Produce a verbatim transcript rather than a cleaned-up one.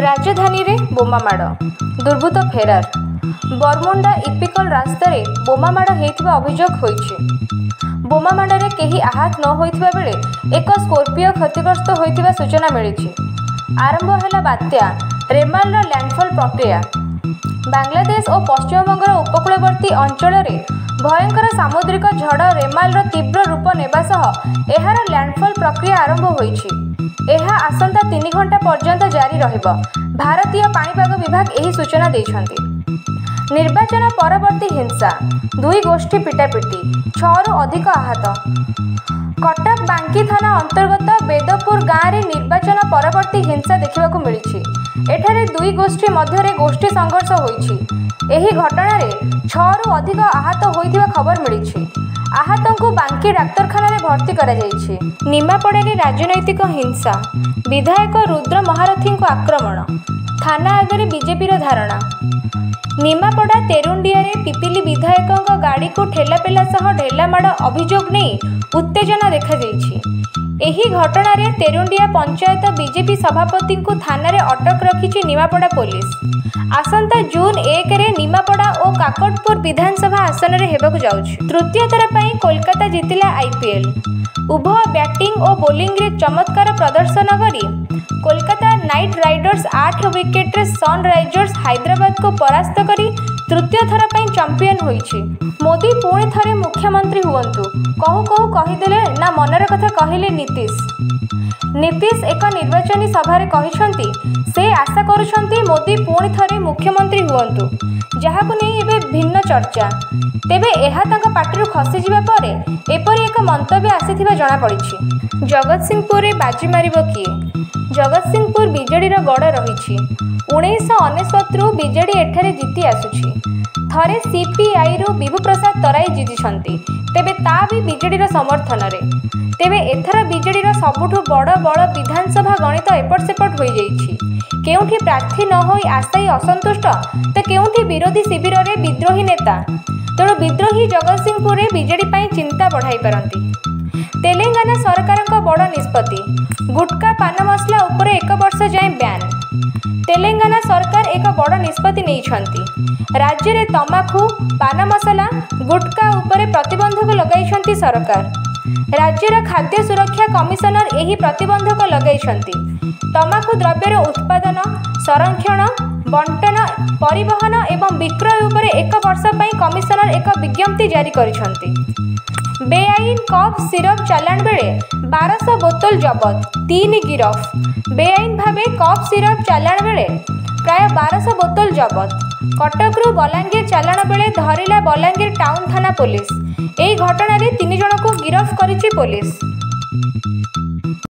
राजधानी रे बोमामाड़ दुर्बृत्त फेरार बरमुंडा इपिकल रास्तार बोमामाड़ होइथिबा अभियोग होइछि। बोमामाड़े केही आहत न होइथिबा बेले एक स्कॉर्पियो क्षतिग्रस्त होइथिबा सूचना मिलिछि। आरंभ हैला बात्या रेमाल लैंडफॉल प्रक्रिया। बांग्लादेश और पश्चिमबंगर उपकूलवर्ती अंचल में भयंकर सामुद्रिक झड़ रेमाल तीव्र रूप नेबा सह एहार लैंडफॉल प्रक्रिया आरंभ होइछि। एहा आसंता तीन घंटा पर्यंत जारी रहिबो। भारतीय पाणीपाग विभाग एही सूचना दैछन्ति। निर्वाचन परवर्ती हिंसा दुई गोष्ठी पिटापिटी छरु अधिक आहत। कटक बांकी थाना अंतर्गत बेदपुर गाँव में निर्वाचन परवर्ती हिंसा देखा मिली। एठारे दुई गोष्ठी मध्य गोष्ठी संघर्ष होइछि। एही घटना रे छरु अधिक आहत होइथिबा खबर मिली। आहतों को बांकी डाक्तरखाना रे भर्ती करा जाइछि। निमापड़ा रे राजनैतिक हिंसा विधायक रुद्र महारथी को आक्रमण थाना आगे बीजेपी धारणा। निमापड़ा तेरुंडिया रे पिपिली विधायक गाड़ी को ठेलापेला सह ढेलामाड़ अभियोग नहीं उत्तेजना देखा जाइछि। एही घटना रे तेरुंडिया पंचायत बीजेपी सभापति को थाना रे अटक रखिछि निमापड़ा पुलिस। आसंता जून एक रे निमापड़ा और काकटपुर विधानसभा आसन रे हेबाकु जाउछि। तृतीय थर पई कोलकाता जितिला आईपीएल। उभय बैटिंग और बोलिंग रे चमत्कार प्रदर्शन करी कोलकाता नाइट राइडर्स आठ विकेट रे सनराइजर्स हैदराबाद को परास्त करी तृतीय थर पई चैंपियन होइछि। मोदी पुणी थरे मुख्यमंत्री हुअन्तु कहू कहू कहिदेले ना मनर कथा कहिले नीतीश। नीतीश एक निर्वाचनी सभारे कहिसंती से आशा करुछंती मोदी पुणी थरे मुख्यमंत्री हुअन्तु, जहाकु नै एबे भिन्न चर्चा। तेबे एहा तांका पाटिरु खसी जिबा परे एपरि एक मंतव्य आसीथिबा जणा पड़िछि। जगतसिंहपुर रे बाजी मारिबो किए? जगतसिंहपुर बीजेडीर गड़ रही। उन्नीस अनेशत रु बीजेडी एठारे जीति आसुछि। थरे सीपीआई रु विभु प्रसाद तराई जीतिछंती, तेबे ता भी बीजेडीर समर्थन रे। तेबे एथर बीजेडीर सबुठु बड़ बड़ विधानसभा गणित एपट सेपट हो जाइछि। केउठी प्रार्थी न होई आशायी असंतुष्ट तो केउठी विरोधी शिविर रे विद्रोही नेता। तेणु विद्रोही जगतसिंहपुर रे बीजेडी पई चिंता बढ़ाई पारंती। तेलंगाना सरकार बड़ निष्पत्ति गुटका पान मसला उपर एक वर्ष जाए ब्यान। तेलंगाना सरकार एक बड़ निष्पत्ति नहीं। राज्य में तमाखु पान मसला गुटका उपर प्रतिबंधक लगाई सरकार। राज्यर खाद्य सुरक्षा कमिशनर यही प्रतिबंधक लगाई। तमाखु द्रव्यर उत्पादन संरक्षण बंटन परिवहन एवं विक्रय उपर एक वर्ष पर कमिशनर एक विज्ञप्ति जारी करिसेंति। बेआईन कफ सिरप चालाण बेले बारश बोतल जबत तीन गिरफ। बेआईन भावे कफ सिरप चालाण बेले प्राय बारश बोतल जबत। कटकरू बलांगीर चालाण बेले धरिला बलांगीर टाउन थाना पुलिस। एही घटना रे तीन जन को गिरफ करिछि पुलिस।